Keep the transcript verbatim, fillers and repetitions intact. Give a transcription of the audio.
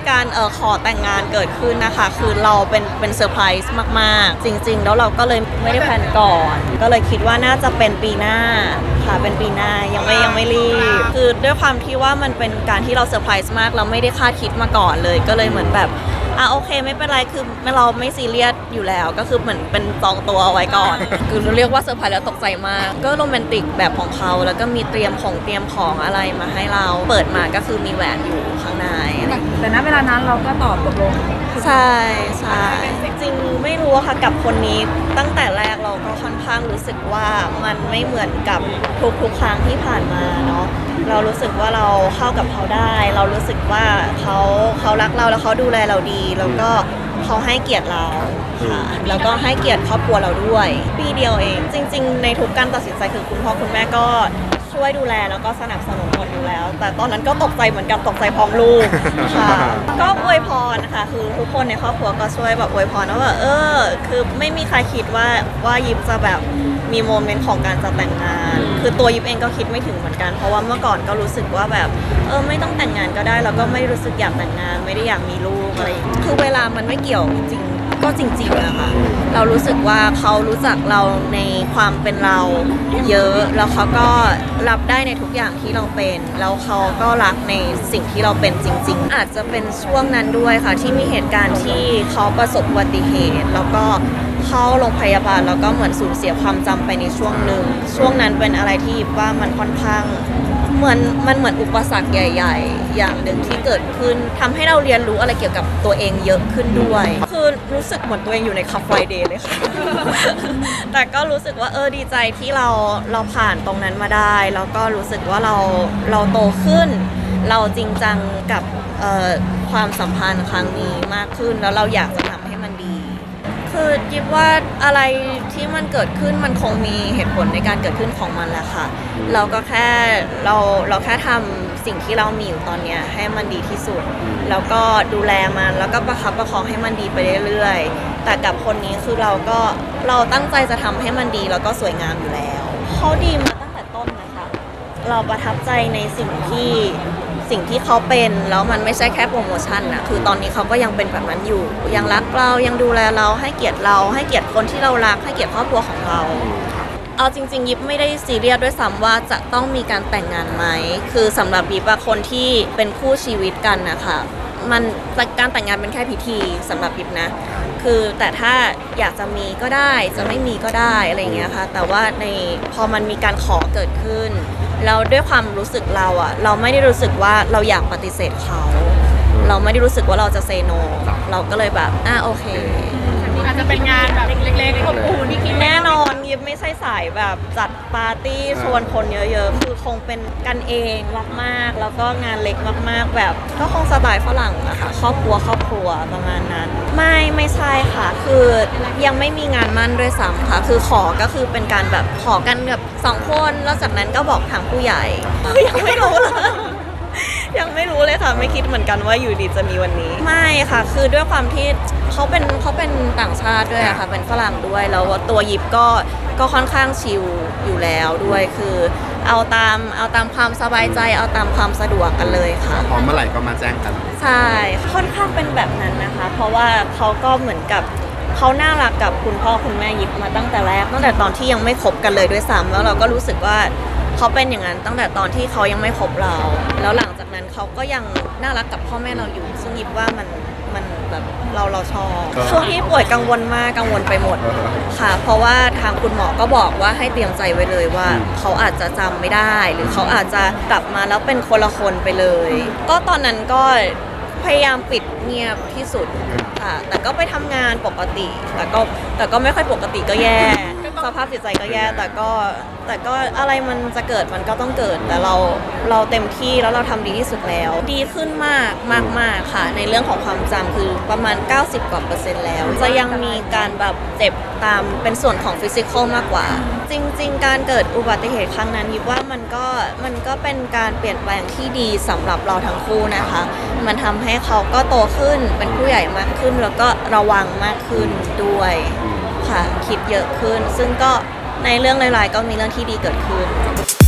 การเอ่อขอแต่งงานเกิดขึ้นนะคะคือเราเป็นเป็นเซอร์ไพรส์มากๆจริงๆแล้วเราก็เลยไม่ได้แพลนก่อนก็เลยคิดว่าน่าจะเป็นปีหน้าค่ะเป็นปีหน้ายังไม่ยังไม่รีบคือด้วยความที่ว่ามันเป็นการที่เราเซอร์ไพรส์มากเราไม่ได้คาดคิดมาก่อนเลยก็เลยเหมือนแบบอ่ะโอเคไม่เป็นไรคือเราไม่ซีเรียสอยู่แล้วก็คือเหมือนเป็นจองตัวเอาไว้ก่อนคือเรียกว่าเซอร์ไพรส์แล้วตกใจมากก็โรแมนติกแบบของเขาแล้วก็มีเตรียมของเตรียมของอะไรมาให้เราเปิดมาก็คือมีแหวนอยู่ข้างในแต่ณเวลานั้นเราก็ตอบตกลงใช่ใช่จริงไม่รู้ค่ะกับคนนี้ตั้งแต่แรกเราก็ค่อนข้างรู้สึกว่ามันไม่เหมือนกับทุกๆครั้งที่ผ่านมาเนาะเรารู้สึกว่าเราเข้ากับเขาได้เรารู้สึกว่าเขาเขารักเราแล้วเขาดูแลเราดีแล้วก็เขาให้เกียรติเราค่ะแล้วก็ให้เกียรติครอบครัวเราด้วยปีเดียวเองจริงๆในทุกการตัดสินใจคือคุณพ่อคุณแม่ก็ช่วยดูแลแล้วก็สนับสนุนหมดอยู่แล้วแต่ตอนนั้นก็ตกใจเหมือนกับตกใจพร้อมลูกค่ะก็อวยพรนะคะคือทุกคนในครอบครัวก็ช่วยแบบอวยพรว่าแบบเออคือไม่มีใครคิดว่าว่ายิปจะแบบมีโมเมนต์ของการจะแต่งงานคือตัวยิปเองก็คิดไม่ถึงเหมือนกันเพราะว่าเมื่อก่อนก็รู้สึกว่าแบบเออไม่ต้องแต่งงานก็ได้แล้วก็ไม่รู้สึกอยากแต่งงานไม่ได้อยากมีลูกอะไรคือเวลามันไม่เกี่ยวจริงก็จริงๆนะคะเรารู้สึกว่าเขารู้จักเราในความเป็นเราเยอะแล้วเขาก็รับได้ในทุกอย่างที่เราเป็นแล้วเขาก็รักในสิ่งที่เราเป็นจริงๆอาจจะเป็นช่วงนั้นด้วยค่ะที่มีเหตุการณ์ที่เขาประสบอุบัติเหตุแล้วก็เข้าโรงพยาบาลแล้วก็เหมือนสูญเสียความจำไปในช่วงหนึ่งช่วงนั้นเป็นอะไรที่ว่ามันค่อนข้างเหมือนมันเหมือนอุปสรรคใหญ่ๆอย่างหนึ่งที่เกิดขึ้นทำให้เราเรียนรู้อะไรเกี่ยวกับตัวเองเยอะขึ้นด้วยคือรู้สึกเหมือนตัวเองอยู่ในคัฟไฟเดย์เลยค่ะแต่ก็รู้สึกว่าเออดีใจที่เราเราผ่านตรงนั้นมาได้แล้วก็รู้สึกว่าเราเราโตขึ้นเราจริงจังกับความสัมพันธ์ครั้งนี้มากขึ้นแล้วเราอยากจะทำให้มันดีคือยิบว่าอะไรที่มันเกิดขึ้นมันคงมีเหตุผลในการเกิดขึ้นของมันแหละค่ะเราก็แค่เราเราแค่ทำสิ่งที่เรามีอยู่ตอนนี้ให้มันดีที่สุดแล้วก็ดูแลมันแล้วก็ประคับประคองให้มันดีไปเรื่อยๆแต่กับคนนี้คือเราก็เราตั้งใจจะทำให้มันดีแล้วก็สวยงามอยู่แล้วเขาดีมาตั้งแต่ต้นนะคะเราประทับใจในสิ่งที่สิ่งที่เขาเป็นแล้วมันไม่ใช่แค่โปรโมชั่นนะคือตอนนี้เขาก็ยังเป็นแบบนั้นอยู่ยังรักเรายังดูแลเราให้เกียรติเราให้เกียรติคนที่เรารักให้เกียรติครอบครัวของเราเอาจริงๆยิปไม่ได้ซีเรียสด้วยซ้ำว่าจะต้องมีการแต่งงานไหมคือสำหรับยิปอะคนที่เป็นคู่ชีวิตกันนะคะมันการแต่งงานเป็นแค่พิธีสำหรับยิปนะคือแต่ถ้าอยากจะมีก็ได้จะไม่มีก็ได้อะไรอย่างเงี้ยค่ะแต่ว่าในพอมันมีการขอเกิดขึ้นแล้วด้วยความรู้สึกเราอะเราไม่ได้รู้สึกว่าเราอยากปฏิเสธเขาเราไม่ได้รู้สึกว่าเราจะเซโนเราก็เลยแบบอ่ะโอเคอาจจะเป็นงานแบบเล็กๆอบอุ่นแน่นอนยิบไม่ใช่สายแบบจัดปาร์ตี้ชวนคนเยอะๆคือคงเป็นกันเองรักมากแล้วก็งานเล็กมากๆแบบก็คงสไตล์ฝรั่งอะค่ะครอบครัวครอบครัวประมาณนั้นไม่ไม่ใช่ค่ะคือยังไม่มีงานมั่นด้วยซ้ำค่ะคือขอก็คือเป็นการแบบขอกันแบบสองคนแล้วจากนั้นก็บอกทางผู้ใหญ่ยังไม่รู้เลยยังไม่รู้เลยค่ะไม่คิดเหมือนกันว่าอยู่ดีจะมีวันนี้ไม่ค่ะคือด้วยความที่เขาเป็นเขาเป็นต่างชาติด้วยอะค่ะเป็นฝรั่งด้วยแล้วตัวยิปก็ก็ค่อนข้างชิลอยู่แล้วด้วยคือเอาตามเอาตามความสบายใจเอาตามความสะดวกกันเลยค่ะพร้อมเมื่อไหร่ก็มาแจ้งกันใช่ค่อนข้างเป็นแบบนั้นนะคะเพราะว่าเขาก็เหมือนกับเขาน่ารักกับคุณพ่อคุณแม่ยิปมาตั้งแต่แรกตั้งแต่ตอนที่ยังไม่คบกันเลยด้วยซ้ำแล้วเราก็รู้สึกว่าเขาเป็นอย่างนั้นตั้งแต่ตอนที่เขายังไม่คบเราแล้วหลังจากนั้นเขาก็ยังน่ารักกับพ่อแม่เราอยู่ซึ่งยิบว่ามันมันแบบเราเราชอบช่วงที่ป่วยกังวลมากกังวลไปหมดค่ะเพราะว่าทางคุณหมอก็บอกว่าให้เตรียมใจไว้เลยว่าเขาอาจจะจำไม่ได้หรือเขาอาจจะกลับมาแล้วเป็นคนละคนไปเลยก็ตอนนั้นก็พยายามปิดเงียบที่สุดค่ะแต่ก็ไปทำงานปกติแต่ก็แต่ก็ไม่ค่อยปกติก็แย่สภาพจิตใจก็แย่แต่ก็แต่ก็อะไรมันจะเกิดมันก็ต้องเกิดแต่เราเราเต็มที่แล้วเราทำดีที่สุดแล้วดีขึ้นมากมากมากค่ะในเรื่องของความจำคือประมาณเก้าสิบกว่าเปอร์เซ็นต์แล้วจะยังมีการแบบเจ็บตามเป็นส่วนของฟิสิกอลมากกว่าจริงๆการเกิดอุบัติเหตุครั้งนั้นยิบว่ามันก็มันก็เป็นการเปลี่ยนแปลงที่ดีสำหรับเราทั้งคู่นะคะมันทำให้เขาก็โตขึ้นเป็นผู้ใหญ่มากขึ้นแล้วก็ระวังมากขึ้นด้วยค่ะคิดเยอะขึ้นซึ่งก็ในเรื่องหลายๆก็มีเรื่องที่ดีเกิดขึ้น